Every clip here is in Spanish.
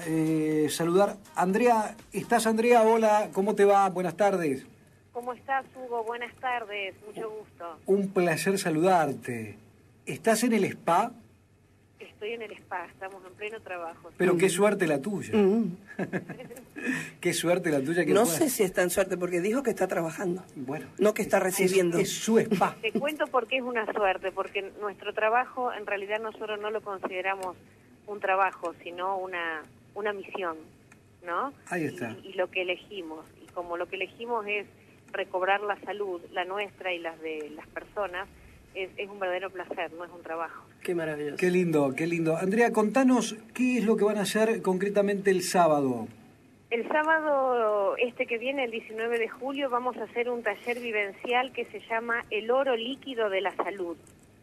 saludar. Andrea, ¿estás, Andrea? Hola, ¿cómo te va? Buenas tardes. ¿Cómo estás, Hugo? Buenas tardes, mucho gusto. Un placer saludarte. ¿Estás en el spa? Estoy en el spa, estamos en pleno trabajo. Pero qué suerte la tuya. Qué suerte la tuya que No puedas. sé si está en suerte, porque dijo que está trabajando. Bueno, no que está recibiendo. Es su spa. Te cuento por qué es una suerte, porque nuestro trabajo, en realidad nosotros no lo consideramos un trabajo, sino una misión, ¿no? Ahí está. Y lo que elegimos. Y como lo que elegimos es recobrar la salud, la nuestra y las de las personas, es un verdadero placer, no es un trabajo. Qué maravilloso. Qué lindo, qué lindo. Andrea, contanos qué es lo que van a hacer concretamente el sábado. El sábado que viene, el 19 de julio, vamos a hacer un taller vivencial que se llama El oro líquido de la salud.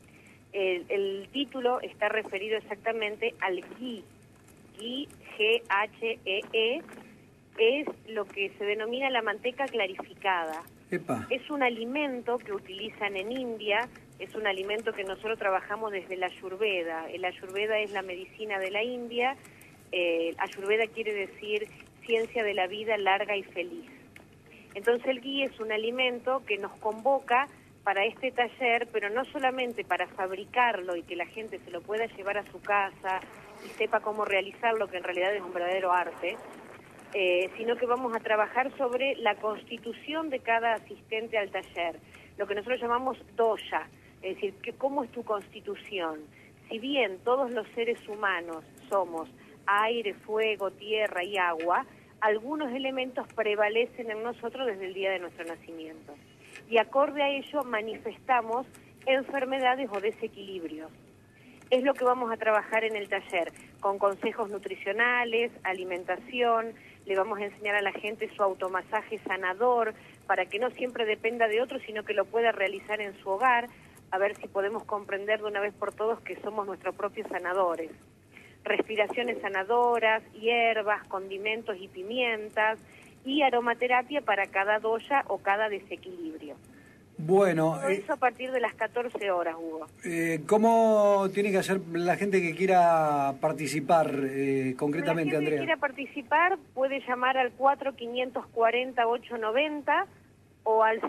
El título está referido exactamente al ghee. Ghee, G-H-E-E, es lo que se denomina la manteca clarificada. Epa. Es un alimento que utilizan en India, es un alimento que nosotros trabajamos desde la Ayurveda. El Ayurveda es la medicina de la India. Ayurveda quiere decir ciencia de la vida larga y feliz. Entonces el ghee es un alimento que nos convoca para este taller, pero no solamente para fabricarlo y que la gente se lo pueda llevar a su casa y sepa cómo realizarlo, que en realidad es un verdadero arte, sino que vamos a trabajar sobre la constitución de cada asistente al taller, lo que nosotros llamamos dosha, es decir, cómo es tu constitución. Si bien todos los seres humanos somos aire, fuego, tierra y agua, algunos elementos prevalecen en nosotros desde el día de nuestro nacimiento. Y acorde a ello manifestamos enfermedades o desequilibrios. Es lo que vamos a trabajar en el taller, con consejos nutricionales, alimentación. Le vamos a enseñar a la gente su automasaje sanador para que no siempre dependa de otro, sino que lo pueda realizar en su hogar, a ver si podemos comprender de una vez por todas que somos nuestros propios sanadores. Respiraciones sanadoras, hierbas, condimentos y pimientas, y aromaterapia para cada dosha o cada desequilibrio. Bueno, Todo eso a partir de las 14 horas, Hugo. ¿Cómo tiene que hacer la gente que quiera participar concretamente, La gente Andrea? que quiera participar puede llamar al 4540-890 o al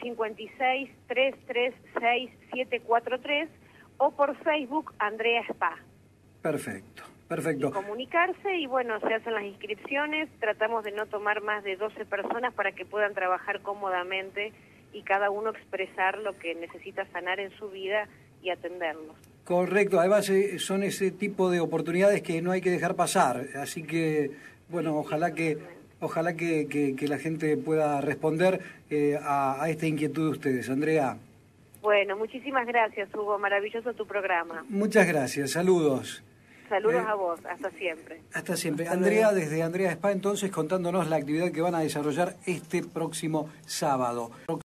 156-336-743 o por Facebook Andrea Spa. Perfecto, perfecto. Y comunicarse y bueno, se hacen las inscripciones, tratamos de no tomar más de 12 personas para que puedan trabajar cómodamente y cada uno expresar lo que necesita sanar en su vida y atenderlos. Correcto, además son ese tipo de oportunidades que no hay que dejar pasar, así que bueno, ojalá que la gente pueda responder a esta inquietud de ustedes. Andrea. Bueno, muchísimas gracias, Hugo, maravilloso tu programa. Muchas gracias, saludos. Saludos a vos, hasta siempre. Hasta siempre. Andrea, desde Andrea Spa, entonces, contándonos la actividad que van a desarrollar este próximo sábado.